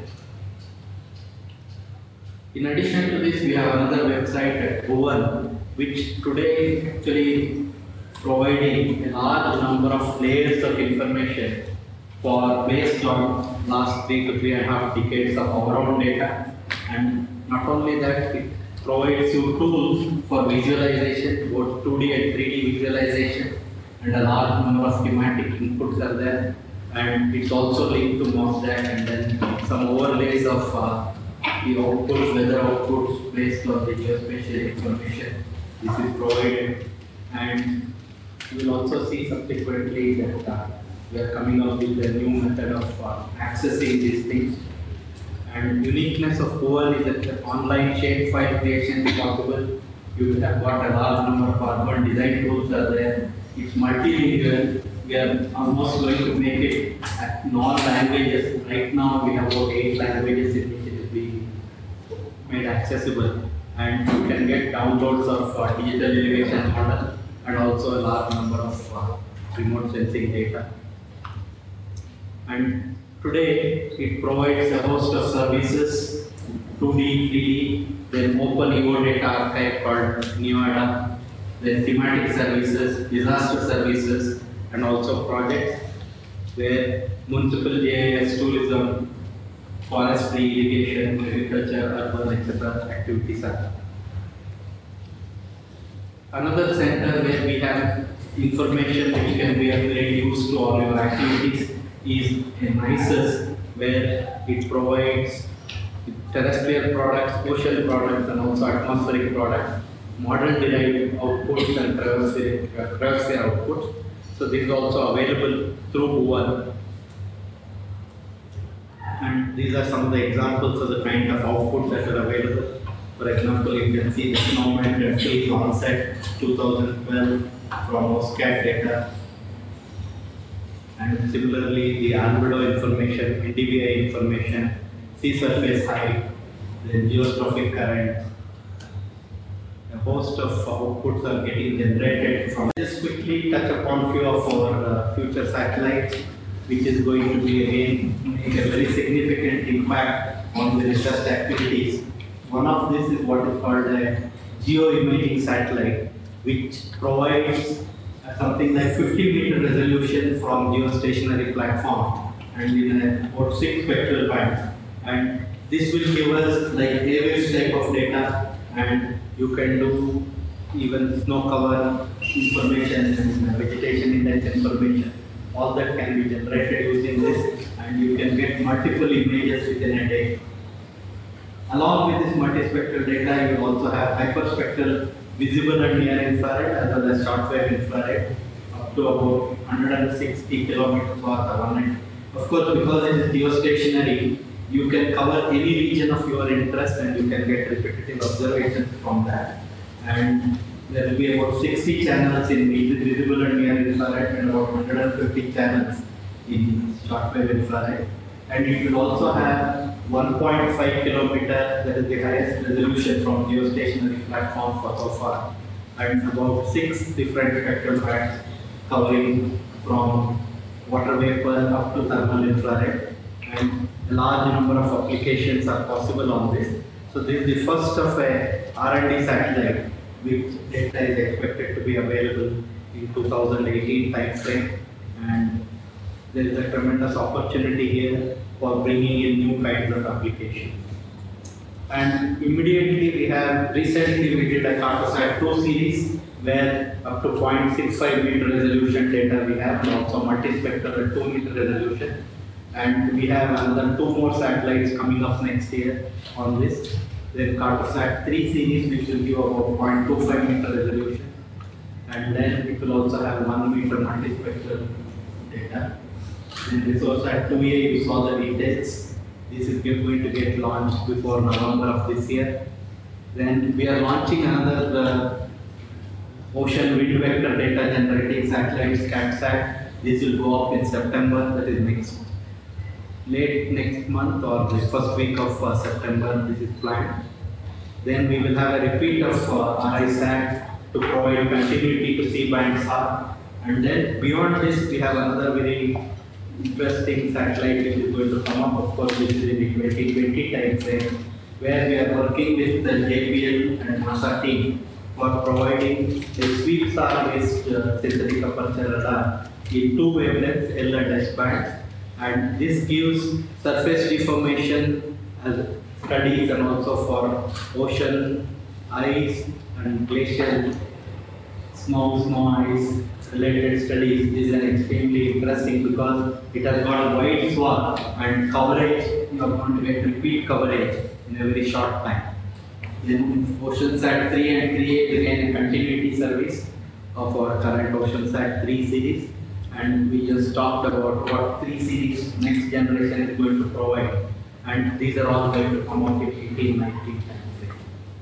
In addition to this, we have another website at Bhuvan, which today is actually providing a large number of layers of information for based on last three to three and a half decades of our own data. And not only that, it provides you tools for visualization, both two D and three D visualization, and a large number of thematic inputs are there. And it's also linked to MOSDAQ, and then some overlays of uh, the outputs, weather outputs based on the geospatial information. This is provided, and you will also see subsequently that uh, we are coming up with a new method of uh, accessing these things. And uniqueness of Bhuvan is that the online shapefile creation is possible. You have got a large number of urban design tools are there. It's multilingual. We are almost going to make it at non languages. Right now we have about eight languages in which it is being made accessible, and you can get downloads of uh, digital elevation model and also a large number of uh, remote sensing data. And today it provides a host of services, two D, three D, then open E O data archive called NeoAda, then thematic services, disaster services, and also projects where municipal G I S, tourism, forestry, irrigation, agriculture, urban, et cetera activities are. Another center where we have information which can be of great use to all your activities is a NICES, where it provides terrestrial products, ocean products, and also atmospheric products, model derived outputs and traverse outputs. So this is also available through Google. And these are some of the examples of the kind of outputs that are available. For example, you can see the snowman that is onset two thousand twelve from OSCAT data. And similarly, the albedo information, N D V I information, sea surface height, then geostrophic current. A host of outputs are getting generated from. Just quickly touch upon few of our uh, future satellites, which is going to be again make a very significant impact on the research activities. One of this is what is called a geoimaging satellite, which provides uh, something like fifty meter resolution from geostationary platform and in a about six spectral bands. And this will give us like A-waves type of data, and you can do even snow cover information and vegetation index information. All that can be generated using this, and you can get multiple images within a day. Along with this multispectral data, you will also have hyperspectral visible and near infrared as well as shortwave infrared up to about one hundred sixty kilometers per hour. Of course, because it is geostationary, you can cover any region of your interest and you can get repetitive observations from that. And there will be about sixty channels in visible and near infrared and about one hundred fifty channels in shortwave infrared. And it will also have one point five kilometer, that is the highest resolution from geostationary platform for so far, and about six different spectral bands covering from water vapor up to thermal infrared, and a large number of applications are possible on this. So this is the first of a R and D satellite which data is expected to be available in two thousand eighteen time frame, and there is a tremendous opportunity here for bringing in new kinds of applications. And immediately we have, recently we did a Cartosat two series where up to zero point six five meter resolution data we have, and also multispectral at two meter resolution. And we have another two more satellites coming up next year on this. Then Cartosat three series, which will give about zero point two five meter resolution. And then it will also have one meter multispectral data. Then Resourcesat two A, you saw the details. This is going to get launched before November of this year. Then we are launching another uh, ocean wind vector data generating satellite, SCATSat. This will go up in September, that is next late next month or the first week of uh, September, this is planned. Then we will have a repeat of uh, RISAT to provide continuity to C-band S A R. And then beyond this, we have another very interesting satellite which is going to come up, of course, this is in the twenty twenty time frame, where we are working with the J P L and NASA team for providing a sweep star based uh, synthetic aperture radar in two wavelengths, L and S bands. And this gives surface deformation as studies and also for ocean, ice and glacial snow, snow ice related studies. This is an extremely interesting because it has got a wide swath and coverage. You are going to get repeat coverage in a very short time. Then OceanSat three and three A again a continuity service of our current OceanSat three series. And we just talked about what three series next generation is going to provide, and these are all going to come out in eighteen nineteen time frame.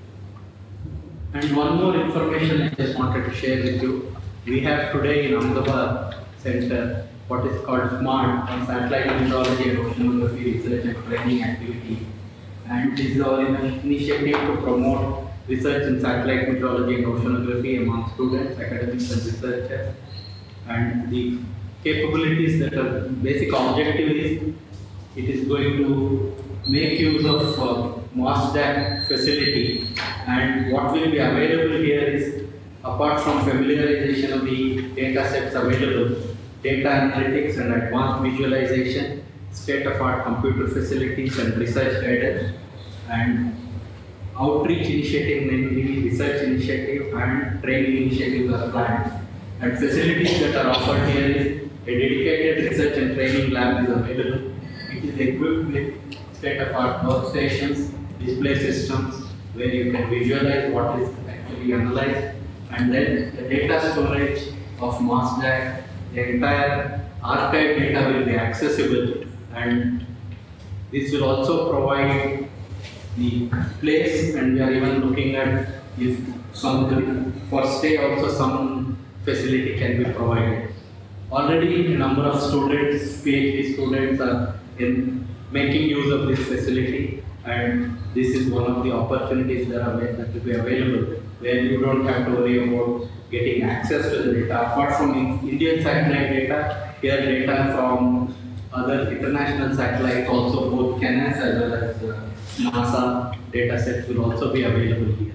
And one more information I just wanted to share with you. We have today in Ahmedabad Center what is called SMART, Satellite Meteorology and Oceanography Research and Training Activity. and this is our initiative to promote research in satellite meteorology and oceanography among students, academics and researchers. And the capabilities that are basic objective is it is going to make use of uh, MOSDAQ facility, and what will be available here is, apart from familiarization of the data sets available, data analytics and advanced visualization, state-of-art computer facilities and research guidance, and outreach initiative, namely research initiative and training initiatives are planned. And facilities that are offered here is a dedicated research and training lab is available. It is equipped with state-of-art workstations, display systems where you can visualize what is actually analyzed, and then the data storage of MOSDAQ. The entire archive data will be accessible, and this will also provide the place, and we are even looking at if some for stay also some facility can be provided. Already a number of students, PhD students are in making use of this facility, and this is one of the opportunities that are that will be available, where you don't have to worry about getting access to the data. Apart from Indian satellite data, here data from other international satellites, also both Canas as well as uh, NASA data sets will also be available here.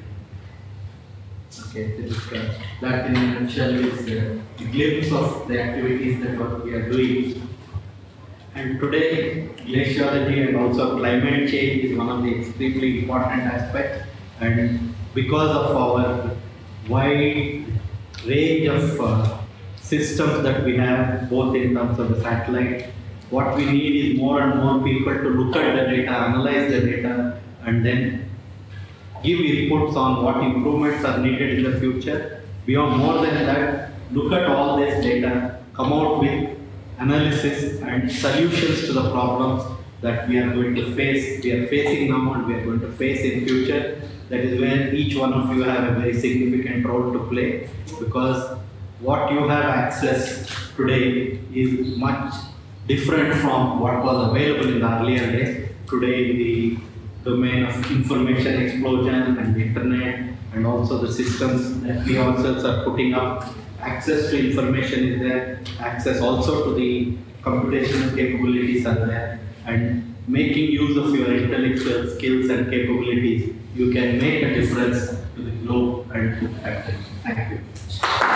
Okay, this is, uh, that in a nutshell is uh, a glimpse of the activities that what we are doing. And today, glaciology and also climate change is one of the extremely important aspects, and because of our wide range of uh, systems that we have, both in terms of the satellite, what we need is more and more people to look at the data, analyze the data, and then give inputs on what improvements are needed in the future. Beyond more than that, look at all this data, come out with analysis and solutions to the problems that we are going to face, we are facing now and we are going to face in future. That is where each one of you have a very significant role to play, because what you have access today is much different from what was available in the earlier days. Today, the domain of information explosion and the internet and also the systems that we ourselves are putting up, access to information is there, access also to the computational capabilities are there, and making use of your intellectual skills and capabilities, you can make a difference to the globe and to the country. Thank you.